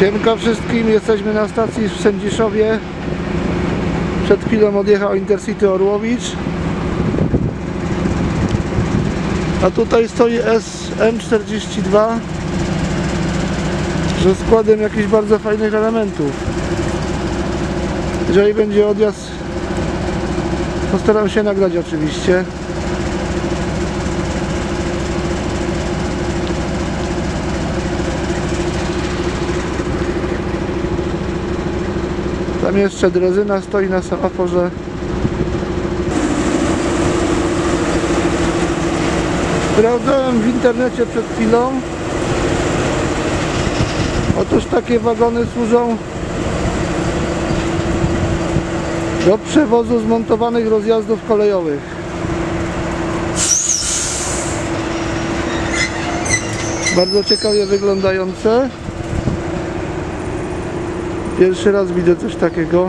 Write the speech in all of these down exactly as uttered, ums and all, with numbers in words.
Siemka wszystkim, jesteśmy na stacji w Sędziszowie. Przed chwilą odjechał Intercity Orłowicz. A tutaj stoi S M czterdzieści dwa ze składem jakichś bardzo fajnych elementów. Jeżeli będzie odjazd, postaram się nagrać oczywiście. Tam jeszcze drezyna stoi na semaforze. Sprawdzałem w internecie przed chwilą. Otóż takie wagony służą do przewozu zmontowanych rozjazdów kolejowych. Bardzo ciekawie wyglądające. Pierwszy raz widzę coś takiego.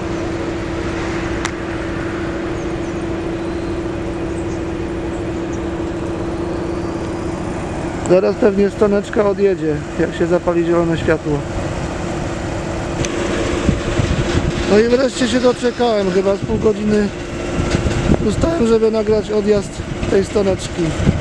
Zaraz pewnie stoneczka odjedzie, jak się zapali zielone światło. No i wreszcie się doczekałem, chyba z pół godziny ustałem, żeby nagrać odjazd tej stoneczki.